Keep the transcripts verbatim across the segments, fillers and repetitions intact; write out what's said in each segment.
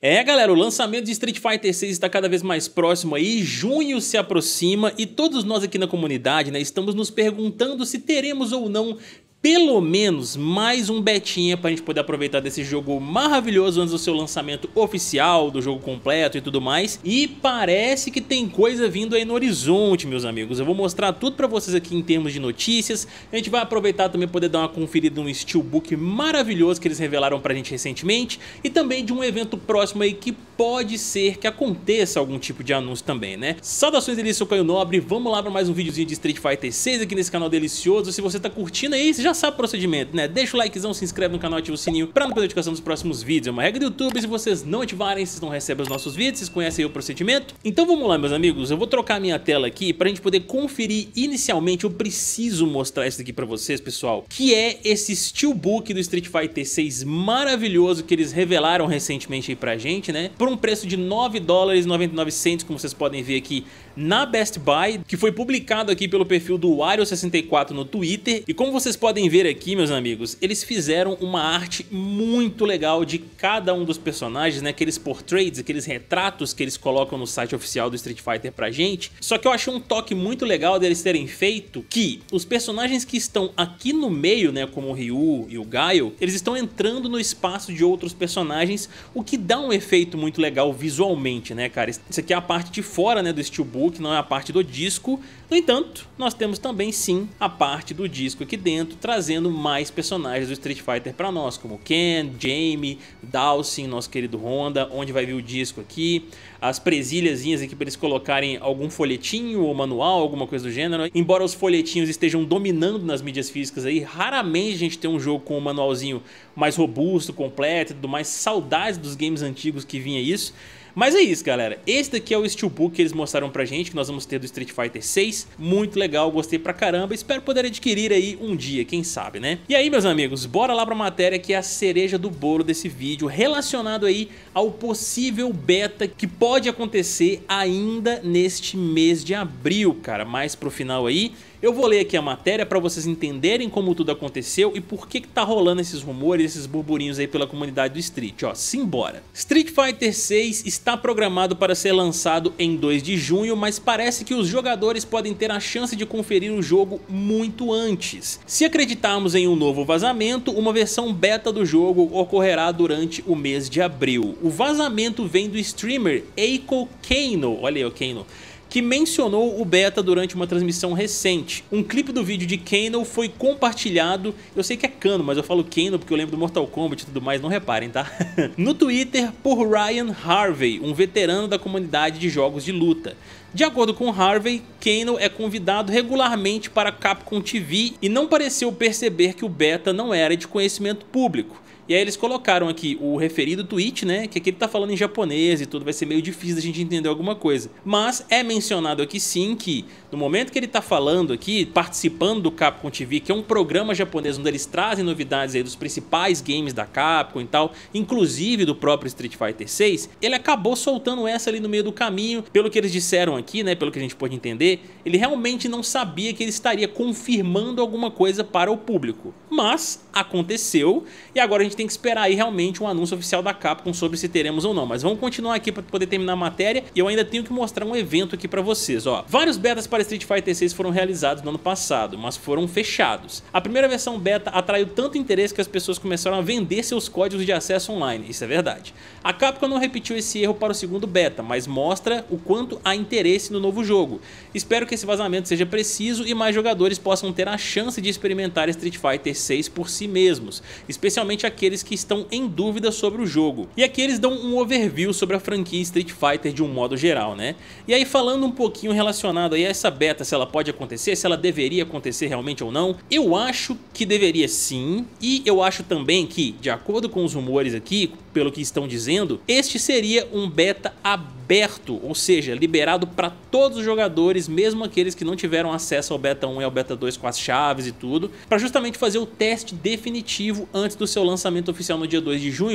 É, galera, o lançamento de Street Fighter seis está cada vez mais próximo aí, junho se aproxima e todos nós aqui na comunidade, né, estamos nos perguntando se teremos ou não pelo menos mais um betinha pra gente poder aproveitar desse jogo maravilhoso antes do seu lançamento oficial, do jogo completo e tudo mais. E parece que tem coisa vindo aí no horizonte, meus amigos. Eu vou mostrar tudo pra vocês aqui em termos de notícias. A gente vai aproveitar também poder dar uma conferida num steelbook maravilhoso que eles revelaram pra gente recentemente. E também de um evento próximo aí que pode ser que aconteça algum tipo de anúncio também, né? Saudações delícias, eu sou o Caio Nobre. Vamos lá pra mais um videozinho de Street Fighter seis aqui nesse canal delicioso. Se você tá curtindo aí, você já sabe o procedimento, né? Deixa o likezão, se inscreve no canal, ativa o sininho pra não perder a notificação dos próximos vídeos. É uma regra do YouTube, se vocês não ativarem, vocês não recebem os nossos vídeos, vocês conhecem aí o procedimento. Então vamos lá, meus amigos, eu vou trocar a minha tela aqui pra gente poder conferir. Inicialmente eu preciso mostrar isso aqui pra vocês, pessoal, que é esse steelbook do Street Fighter seis maravilhoso que eles revelaram recentemente aí pra gente, né? Por um preço de nove dólares e noventa e nove centavos, como vocês podem ver aqui na Best Buy, que foi publicado aqui pelo perfil do Wario sessenta e quatro no Twitter. E como vocês podem ver aqui, meus amigos, eles fizeram uma arte muito legal de cada um dos personagens, né? Aqueles portraits, aqueles retratos que eles colocam no site oficial do Street Fighter pra gente. Só que eu achei um toque muito legal deles terem feito que os personagens que estão aqui no meio, né, como o Ryu e o Gaio, eles estão entrando no espaço de outros personagens, o que dá um efeito muito legal visualmente, né, cara? Isso aqui é a parte de fora, né, do steelbook, não é a parte do disco. No entanto, nós temos também sim a parte do disco aqui dentro, trazendo mais personagens do Street Fighter para nós, como Ken, Jamie, Dhalsim, nosso querido Honda, onde vai vir o disco aqui, as presilhazinhas aqui para eles colocarem algum folhetinho ou manual, alguma coisa do gênero. Embora os folhetinhos estejam dominando nas mídias físicas aí, raramente a gente tem um jogo com um manualzinho mais robusto, completo e tudo mais. Saudades dos games antigos que vinha isso. Mas é isso, galera, esse daqui é o steelbook que eles mostraram pra gente, que nós vamos ter do Street Fighter seis, muito legal, gostei pra caramba, espero poder adquirir aí um dia, quem sabe, né? E aí, meus amigos, bora lá pra matéria que é a cereja do bolo desse vídeo, relacionado aí ao possível beta que pode acontecer ainda neste mês de abril, cara, mais pro final aí. Eu vou ler aqui a matéria para vocês entenderem como tudo aconteceu e por que que tá rolando esses rumores, esses burburinhos aí pela comunidade do Street, ó, simbora. Street Fighter seis está programado para ser lançado em dois de junho, mas parece que os jogadores podem ter a chance de conferir o jogo muito antes. Se acreditarmos em um novo vazamento, uma versão beta do jogo ocorrerá durante o mês de abril. O vazamento vem do streamer Eiko Kano, olha aí o Kano, que mencionou o beta durante uma transmissão recente. Um clipe do vídeo de Kano foi compartilhado, eu sei que é Kano, mas eu falo Kano porque eu lembro do Mortal Kombat e tudo mais, não reparem, tá? No Twitter por Ryan Harvey, um veterano da comunidade de jogos de luta. De acordo com Harvey, Kano é convidado regularmente para Capcom T V e não pareceu perceber que o beta não era de conhecimento público. E aí eles colocaram aqui o referido tweet, né, que aqui ele tá falando em japonês e tudo, vai ser meio difícil da gente entender alguma coisa. Mas é mencionado aqui sim que no momento que ele tá falando aqui, participando do Capcom T V, que é um programa japonês onde eles trazem novidades aí dos principais games da Capcom e tal, inclusive do próprio Street Fighter seis, ele acabou soltando essa ali no meio do caminho. Pelo que eles disseram aqui, né, pelo que a gente pode entender, ele realmente não sabia que ele estaria confirmando alguma coisa para o público. Mas aconteceu e agora a gente tem que esperar aí realmente um anúncio oficial da Capcom sobre se teremos ou não. Mas vamos continuar aqui para poder terminar a matéria e eu ainda tenho que mostrar um evento aqui para vocês, ó. Vários betas para Street Fighter seis foram realizados no ano passado, mas foram fechados. A primeira versão beta atraiu tanto interesse que as pessoas começaram a vender seus códigos de acesso online, isso é verdade. A Capcom não repetiu esse erro para o segundo beta, mas mostra o quanto há interesse no novo jogo. Espero que esse vazamento seja preciso e mais jogadores possam ter a chance de experimentar Street Fighter seis por si mesmos, especialmente aqueles que estão em dúvida sobre o jogo. E aqui eles dão um overview sobre a franquia Street Fighter de um modo geral, né? E aí falando um pouquinho relacionado aí a essa beta, se ela pode acontecer, se ela deveria acontecer realmente ou não, eu acho que deveria sim, e eu acho também que, de acordo com os rumores aqui, pelo que estão dizendo, este seria um beta aberto, ou seja, liberado para todos os jogadores, mesmo aqueles que não tiveram acesso ao beta um e ao beta dois com as chaves e tudo, para justamente fazer o teste definitivo antes do seu lançamento oficial no dia dois de junho,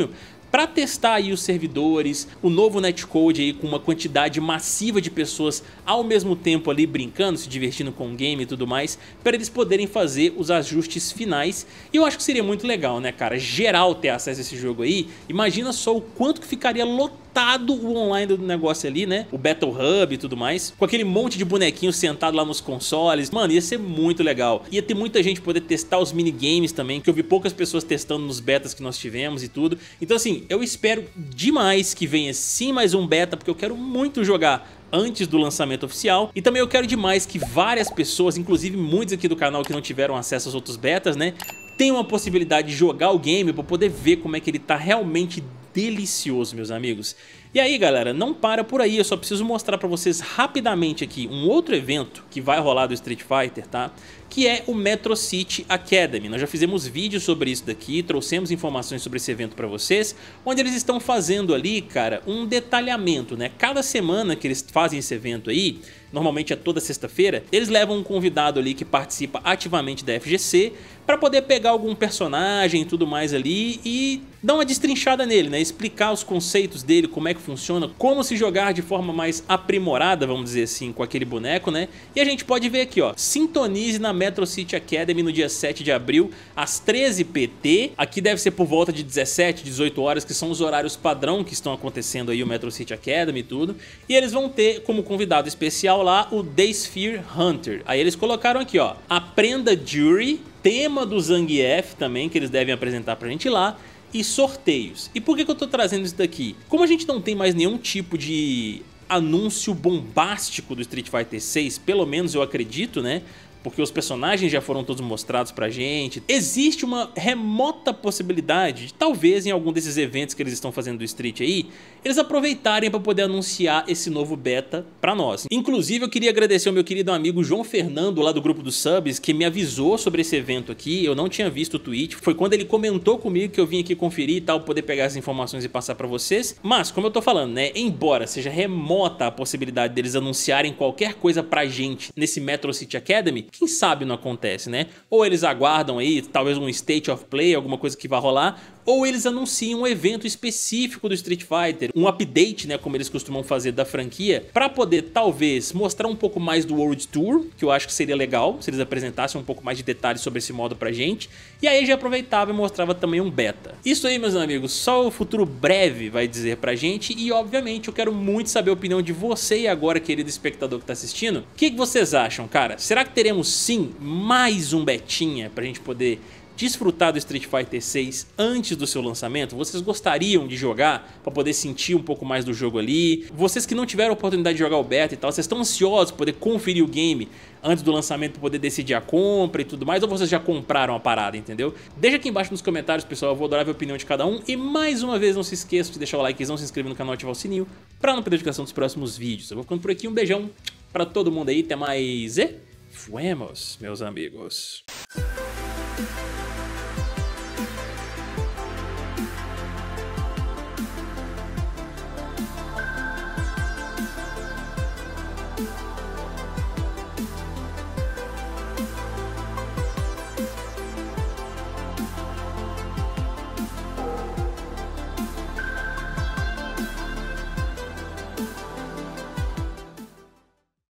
para testar aí os servidores, o novo netcode aí com uma quantidade massiva de pessoas ao mesmo tempo ali brincando, se divertindo com o game e tudo mais, para eles poderem fazer os ajustes finais. E eu acho que seria muito legal, né, cara, geral ter acesso a esse jogo aí. Imagina só o quanto que ficaria lotado o online do negócio ali, né, o Battle Hub e tudo mais, com aquele monte de bonequinhos sentado lá nos consoles. Mano, ia ser muito legal. Ia ter muita gente poder testar os minigames também, que eu vi poucas pessoas testando nos betas que nós tivemos e tudo. Então assim, eu espero demais que venha sim mais um beta, porque eu quero muito jogar antes do lançamento oficial. E também eu quero demais que várias pessoas, inclusive muitos aqui do canal que não tiveram acesso aos outros betas, né, tenham a possibilidade de jogar o game para poder ver como é que ele tá realmente delicioso, meus amigos. E aí, galera, não para por aí, eu só preciso mostrar pra vocês rapidamente aqui um outro evento que vai rolar do Street Fighter, tá? Que é o Metro City Academy. Nós já fizemos vídeos sobre isso daqui, trouxemos informações sobre esse evento pra vocês, onde eles estão fazendo ali, cara, um detalhamento, né? Cada semana que eles fazem esse evento aí, normalmente é toda sexta-feira, eles levam um convidado ali que participa ativamente da F G C para poder pegar algum personagem e tudo mais ali e dar uma destrinchada nele, né? Explicar os conceitos dele, como é que funciona, como se jogar de forma mais aprimorada, vamos dizer assim, com aquele boneco, né? E a gente pode ver aqui, ó, sintonize na Metro City Academy no dia sete de abril, às treze P T. Aqui deve ser por volta de dezessete, dezoito horas, que são os horários padrão que estão acontecendo aí o Metro City Academy e tudo. E eles vão ter como convidado especial lá o The Sphere Hunter. Aí eles colocaram aqui, ó, aprenda Jury, tema do Zangief também, que eles devem apresentar pra gente lá, e sorteios. E por que que eu tô trazendo isso daqui? Como a gente não tem mais nenhum tipo de anúncio bombástico do Street Fighter seis, pelo menos eu acredito, né? Porque os personagens já foram todos mostrados pra gente. Existe uma remota possibilidade de talvez em algum desses eventos que eles estão fazendo do Street aí, eles aproveitarem para poder anunciar esse novo beta pra nós. Inclusive eu queria agradecer ao meu querido amigo João Fernando lá do grupo dos subs, que me avisou sobre esse evento aqui. Eu não tinha visto o tweet, foi quando ele comentou comigo que eu vim aqui conferir e tal, poder pegar as informações e passar pra vocês. Mas como eu tô falando, né, embora seja remota a possibilidade deles anunciarem qualquer coisa pra gente nesse Metro City Academy, quem sabe não acontece, né? Ou eles aguardam aí, talvez um State of Play, alguma coisa que vai rolar, ou eles anunciam um evento específico do Street Fighter, um update, né, como eles costumam fazer da franquia, pra poder talvez mostrar um pouco mais do World Tour, que eu acho que seria legal se eles apresentassem um pouco mais de detalhes sobre esse modo pra gente, e aí já aproveitava e mostrava também um beta. Isso aí, meus amigos, só o futuro breve vai dizer pra gente, e obviamente eu quero muito saber a opinião de você e agora, querido espectador que tá assistindo. O que que vocês acham, cara? Será que teremos sim mais um betinha pra gente poder desfrutar do Street Fighter seis antes do seu lançamento? Vocês gostariam de jogar para poder sentir um pouco mais do jogo ali? Vocês que não tiveram a oportunidade de jogar o beta e tal, vocês estão ansiosos para poder conferir o game antes do lançamento para poder decidir a compra e tudo mais, ou vocês já compraram a parada, entendeu? Deixa aqui embaixo nos comentários, pessoal, eu vou adorar ver a opinião de cada um. E mais uma vez, não se esqueça de deixar o likezão, se inscrever no canal e ativar o sininho para não perder a notificação dos próximos vídeos. Eu vou ficando por aqui, um beijão para todo mundo aí, até mais e fuemos, meus amigos.